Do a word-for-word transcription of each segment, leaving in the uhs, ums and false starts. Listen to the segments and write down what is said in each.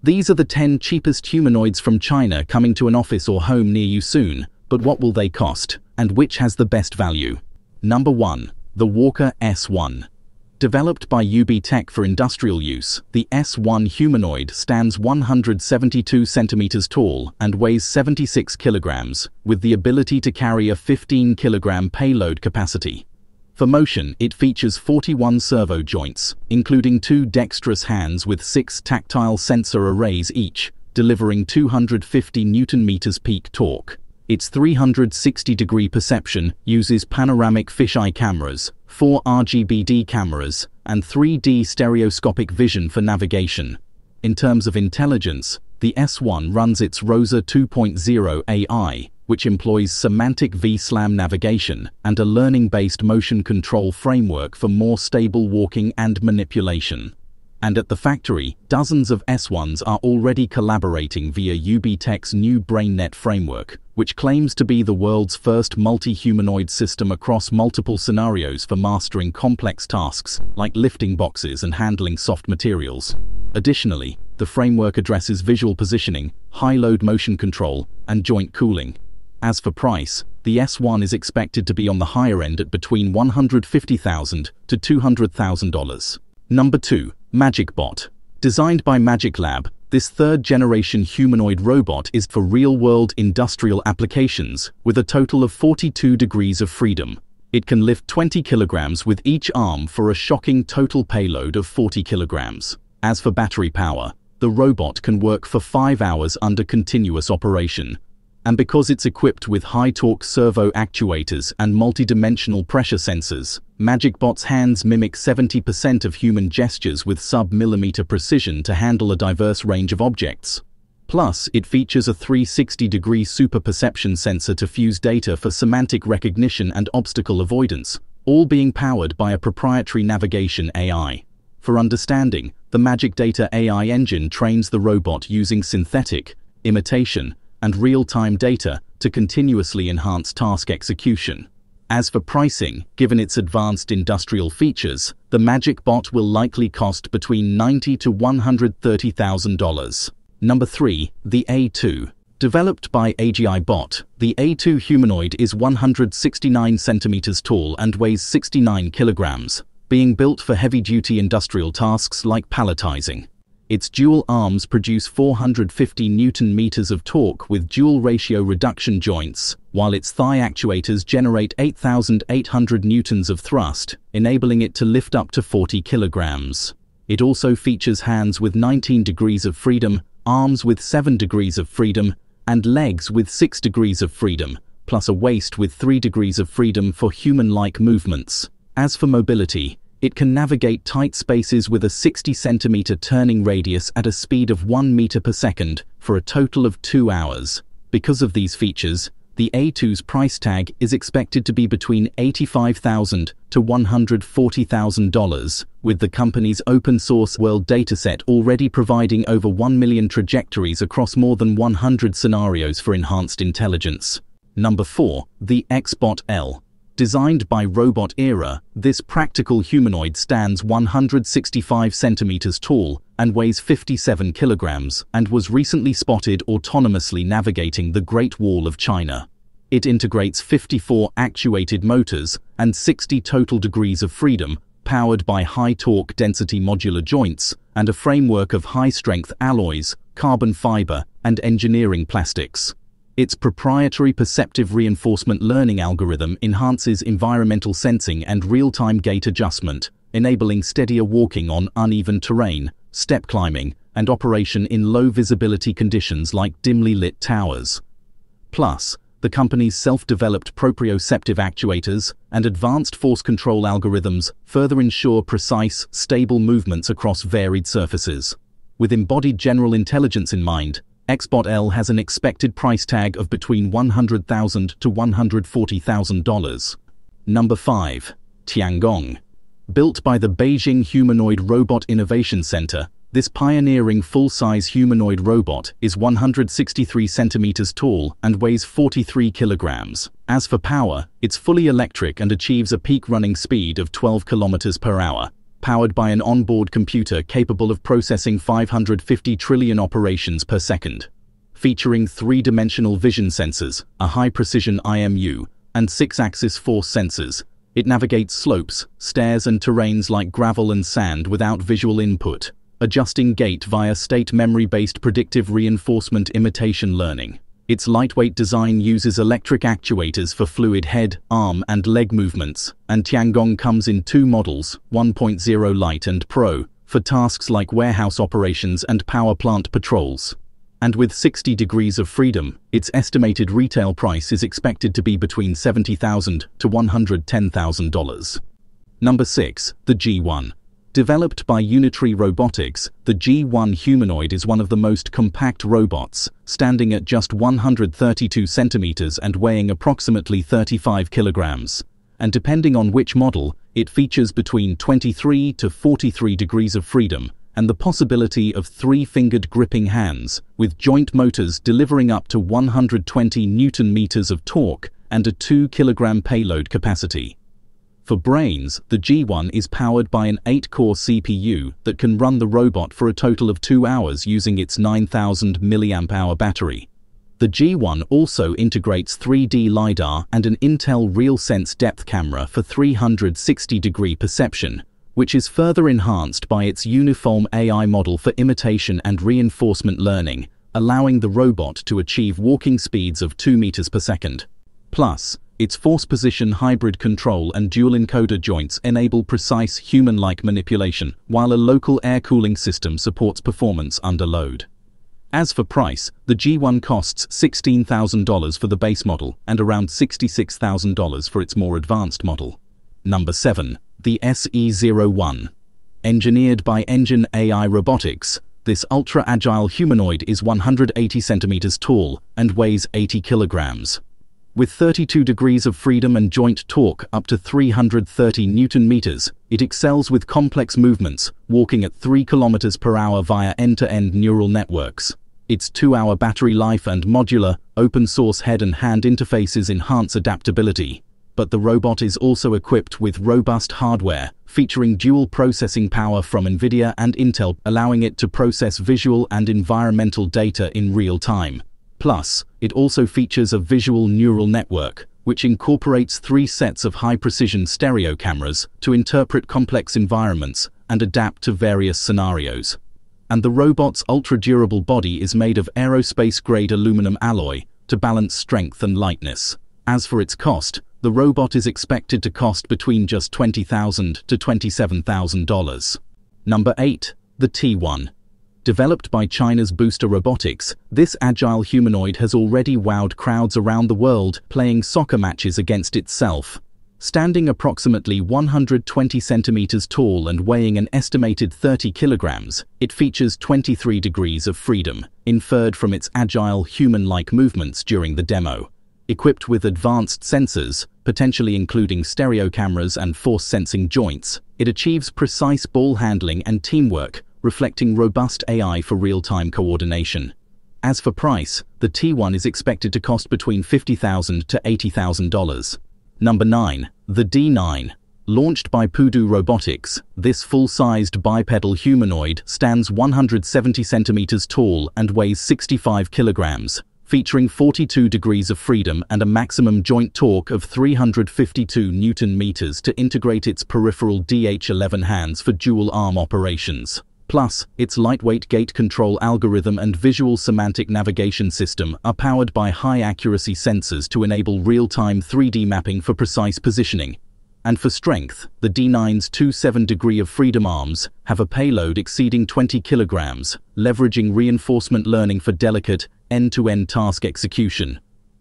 These are the ten cheapest humanoids from China coming to an office or home near you soon, but what will they cost, and which has the best value? Number one. The Walker S one. Developed by U B Tech for industrial use, the S one humanoid stands one hundred seventy-two centimeters tall and weighs seventy-six kilograms, with the ability to carry a fifteen kilogram payload capacity. For motion, it features forty-one servo joints, including two dexterous hands with six tactile sensor arrays each, delivering two hundred fifty newton meters peak torque. Its three hundred sixty degree perception uses panoramic fisheye cameras, four R G B D cameras, and three D stereoscopic vision for navigation. In terms of intelligence, the S one runs its ROSA two point oh A I, which employs semantic V SLAM navigation and a learning-based motion control framework for more stable walking and manipulation. And at the factory, dozens of S ones are already collaborating via U B Tech's new BrainNet framework, which claims to be the world's first multi-humanoid system across multiple scenarios for mastering complex tasks like lifting boxes and handling soft materials. Additionally, the framework addresses visual positioning, high-load motion control, and joint cooling. As for price, the S one is expected to be on the higher end at between one hundred fifty thousand dollars to two hundred thousand dollars. Number two. MagicBot. Designed by Magic Lab, this third-generation humanoid robot is for real-world industrial applications with a total of forty-two degrees of freedom. It can lift twenty kilograms with each arm for a shocking total payload of forty kilograms. As for battery power, the robot can work for five hours under continuous operation. And because it's equipped with high-torque servo actuators and multi-dimensional pressure sensors, MagicBot's hands mimic seventy percent of human gestures with sub-millimeter precision to handle a diverse range of objects. Plus, it features a three hundred sixty degree super perception sensor to fuse data for semantic recognition and obstacle avoidance, all being powered by a proprietary navigation A I. For understanding, the Magic Data A I engine trains the robot using synthetic, imitation, and real-time data to continuously enhance task execution. As for pricing, given its advanced industrial features, the MagicBot will likely cost between ninety thousand dollars to one hundred thirty thousand dollars. Number three. The A two. Developed by A G I Bot, the A two humanoid is one hundred sixty-nine centimeters tall and weighs sixty-nine kilograms, being built for heavy-duty industrial tasks like palletizing. Its dual arms produce four hundred fifty newton meters of torque with dual ratio reduction joints, while its thigh actuators generate eight thousand eight hundred newtons of thrust, enabling it to lift up to forty kilograms. It also features hands with nineteen degrees of freedom, arms with seven degrees of freedom, and legs with six degrees of freedom, plus a waist with three degrees of freedom for human-like movements. As for mobility, it can navigate tight spaces with a sixty centimeter turning radius at a speed of one meter per second for a total of two hours. Because of these features, the A two's price tag is expected to be between eighty-five thousand dollars to one hundred forty thousand dollars, with the company's open-source world dataset already providing over one million trajectories across more than one hundred scenarios for enhanced intelligence. Number four. The XBot L. Designed by Robot Era, this practical humanoid stands one hundred sixty-five centimeters tall and weighs fifty-seven kilograms and was recently spotted autonomously navigating the Great Wall of China. It integrates fifty-four actuated motors and sixty total degrees of freedom, powered by high-torque density modular joints and a framework of high-strength alloys, carbon fiber, and engineering plastics. Its proprietary perceptive reinforcement learning algorithm enhances environmental sensing and real-time gait adjustment, enabling steadier walking on uneven terrain, step climbing, and operation in low-visibility conditions like dimly lit towers. Plus, the company's self-developed proprioceptive actuators and advanced force control algorithms further ensure precise, stable movements across varied surfaces. With embodied general intelligence in mind, XBot L has an expected price tag of between one hundred thousand dollars to one hundred forty thousand dollars. Number five. Tiangong. Built by the Beijing Humanoid Robot Innovation Center, this pioneering full-size humanoid robot is one hundred sixty-three centimeters tall and weighs forty-three kilograms. As for power, it's fully electric and achieves a peak running speed of twelve kilometers per hour. powered by an onboard computer capable of processing five hundred fifty trillion operations per second. Featuring three-dimensional vision sensors, a high-precision I M U, and six-axis force sensors, it navigates slopes, stairs and terrains like gravel and sand without visual input, adjusting gait via state memory-based predictive reinforcement imitation learning. Its lightweight design uses electric actuators for fluid head, arm and leg movements, and Tiangong comes in two models, one point oh Lite and Pro, for tasks like warehouse operations and power plant patrols. And with sixty degrees of freedom, its estimated retail price is expected to be between seventy thousand to one hundred ten thousand dollars. Number six. The G one. Developed by Unitree Robotics, the G one humanoid is one of the most compact robots, standing at just one hundred thirty-two centimeters and weighing approximately thirty-five kilograms. And depending on which model, it features between twenty-three to forty-three degrees of freedom and the possibility of three-fingered gripping hands, with joint motors delivering up to one hundred twenty newton meters of torque and a two kilogram payload capacity. For brains, the G one is powered by an eight core C P U that can run the robot for a total of two hours using its nine thousand milliamp hour battery. The G one also integrates three D LiDAR and an Intel RealSense depth camera for three hundred sixty degree perception, which is further enhanced by its uniform A I model for imitation and reinforcement learning, allowing the robot to achieve walking speeds of two meters per second. Plus, its force position hybrid control and dual encoder joints enable precise human-like manipulation, while a local air cooling system supports performance under load. As for price, the G one costs sixteen thousand dollars for the base model and around sixty-six thousand dollars for its more advanced model. Number seven. The S E zero one. Engineered by Engine A I Robotics, this ultra-agile humanoid is one hundred eighty centimeters tall and weighs eighty kilograms. With thirty-two degrees of freedom and joint torque up to three hundred thirty newton meters, it excels with complex movements, walking at three kilometers per hour via end-to-end neural networks. Its two hour battery life and modular, open-source head and hand interfaces enhance adaptability. But the robot is also equipped with robust hardware, featuring dual processing power from NVIDIA and Intel, allowing it to process visual and environmental data in real time. Plus, it also features a visual neural network, which incorporates three sets of high-precision stereo cameras to interpret complex environments and adapt to various scenarios. And the robot's ultra-durable body is made of aerospace-grade aluminum alloy to balance strength and lightness. As for its cost, the robot is expected to cost between just twenty thousand dollars to twenty-seven thousand dollars. Number eight. The T one. Developed by China's Booster Robotics, this agile humanoid has already wowed crowds around the world playing soccer matches against itself. Standing approximately one hundred twenty centimeters tall and weighing an estimated thirty kilograms, it features twenty-three degrees of freedom, inferred from its agile human-like movements during the demo. Equipped with advanced sensors, potentially including stereo cameras and force-sensing joints, it achieves precise ball handling and teamwork, reflecting robust A I for real-time coordination. As for price, the T one is expected to cost between fifty thousand dollars to eighty thousand dollars. Number nine. The D nine. Launched by Pudu Robotics, this full-sized bipedal humanoid stands one hundred seventy centimeters tall and weighs sixty-five kilograms, featuring forty-two degrees of freedom and a maximum joint torque of three hundred fifty-two newton meters to integrate its peripheral D H eleven hands for dual-arm operations. Plus, its lightweight gait control algorithm and visual semantic navigation system are powered by high-accuracy sensors to enable real-time three D mapping for precise positioning. And for strength, the D nine's twenty-seven degree of freedom arms have a payload exceeding twenty kilograms, leveraging reinforcement learning for delicate, end-to-end task execution.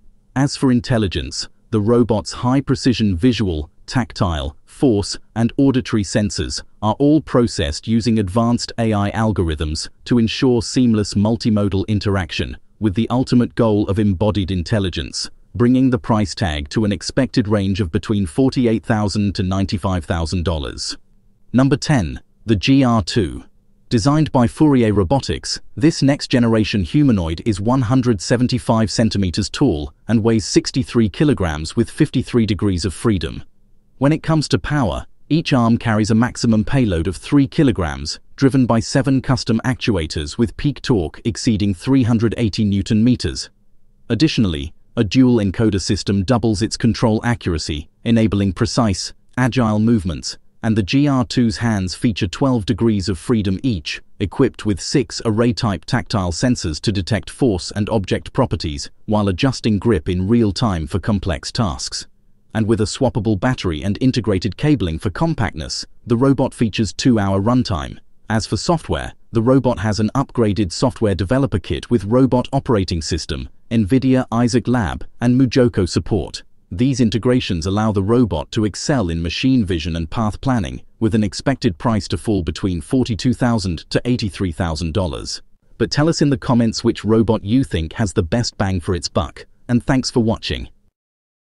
As for intelligence, the robot's high-precision visual, tactile, force, and auditory sensors are all processed using advanced A I algorithms to ensure seamless multimodal interaction, with the ultimate goal of embodied intelligence, bringing the price tag to an expected range of between forty-eight thousand dollars to ninety-five thousand dollars. Number ten. The G R two. Designed by Fourier Robotics, this next-generation humanoid is one hundred seventy-five centimeters tall and weighs sixty-three kilograms with fifty-three degrees of freedom. When it comes to power, Each arm carries a maximum payload of three kilograms, driven by seven custom actuators with peak torque exceeding three hundred eighty newton meters. Additionally, a dual encoder system doubles its control accuracy, enabling precise, agile movements, and the G R two's hands feature twelve degrees of freedom each, equipped with six array-type tactile sensors to detect force and object properties while adjusting grip in real time for complex tasks. And with a swappable battery and integrated cabling for compactness, the robot features two-hour runtime. As for software, the robot has an upgraded software developer kit with robot operating system, NVIDIA Isaac Lab, and MuJoCo support. These integrations allow the robot to excel in machine vision and path planning, with an expected price to fall between forty-two thousand dollars to eighty-three thousand dollars. But tell us in the comments which robot you think has the best bang for its buck, and thanks for watching.